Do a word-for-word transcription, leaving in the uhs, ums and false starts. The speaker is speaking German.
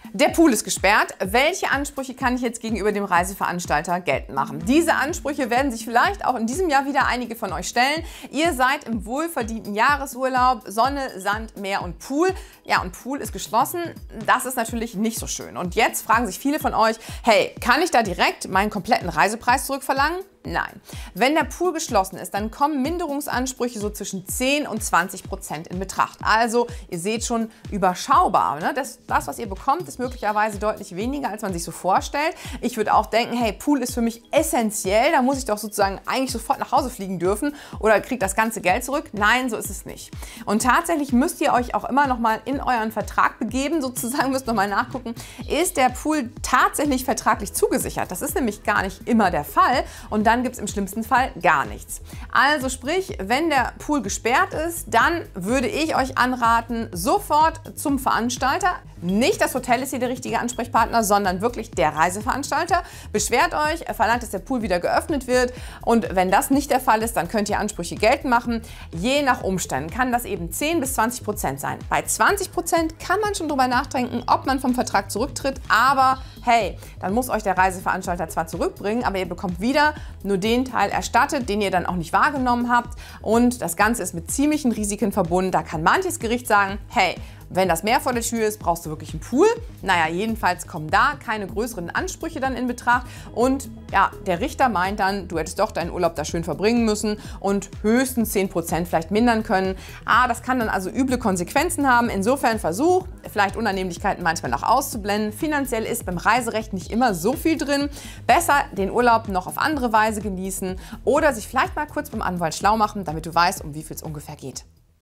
Der Pool ist gesperrt. Welche Ansprüche kann ich jetzt gegenüber dem Reiseveranstalter geltend machen? Diese Ansprüche werden sich vielleicht auch in diesem Jahr wieder einige von euch stellen. Ihr seid im wohlverdienten Jahresurlaub, Sonne, Sand, Meer und Pool. Ja, und Pool ist geschlossen. Das ist natürlich nicht so schön. Und jetzt fragen sich viele von euch, hey, kann ich da direkt meinen kompletten Reisepreis zurückverlangen? Nein. Wenn der Pool geschlossen ist, dann kommen Minderungsansprüche so zwischen zehn und zwanzig Prozent in Betracht. Also, ihr seht schon, überschaubar. Ne? Das, das, was ihr bekommt, ist möglicherweise deutlich weniger, als man sich so vorstellt. Ich würde auch denken, hey, Pool ist für mich essentiell, da muss ich doch sozusagen eigentlich sofort nach Hause fliegen dürfen oder kriege das ganze Geld zurück. Nein, so ist es nicht. Und tatsächlich müsst ihr euch auch immer noch mal in euren Vertrag begeben, sozusagen müsst noch mal nachgucken, ist der Pool tatsächlich vertraglich zugesichert? Das ist nämlich gar nicht immer der Fall und dann gibt es im schlimmsten Fall gar nichts. Also sprich, wenn der Pool gesperrt ist, dann würde ich euch anraten, sofort zum Veranstalter. Nicht das Hotel ist hier der richtige Ansprechpartner, sondern wirklich der Reiseveranstalter. Beschwert euch, verlangt, dass der Pool wieder geöffnet wird und wenn das nicht der Fall ist, dann könnt ihr Ansprüche geltend machen. Je nach Umständen kann das eben zehn bis zwanzig Prozent sein. Bei zwanzig Prozent kann man schon darüber nachdenken, ob man vom Vertrag zurücktritt, aber hey, dann muss euch der Reiseveranstalter zwar zurückbringen, aber ihr bekommt wieder nur den Teil erstattet, den ihr dann auch nicht wahrgenommen habt und das Ganze ist mit ziemlichen Risiken verbunden. Da kann manches Gericht sagen, hey, wenn das Meer vor der Tür ist, brauchst du wirklich einen Pool. Naja, jedenfalls kommen da keine größeren Ansprüche dann in Betracht. Und ja, der Richter meint dann, du hättest doch deinen Urlaub da schön verbringen müssen und höchstens zehn Prozent vielleicht mindern können. Ah, das kann dann also üble Konsequenzen haben. Insofern Versuch, vielleicht Unannehmlichkeiten manchmal noch auszublenden. Finanziell ist beim Reiserecht nicht immer so viel drin. Besser den Urlaub noch auf andere Weise genießen oder sich vielleicht mal kurz beim Anwalt schlau machen, damit du weißt, um wie viel es ungefähr geht.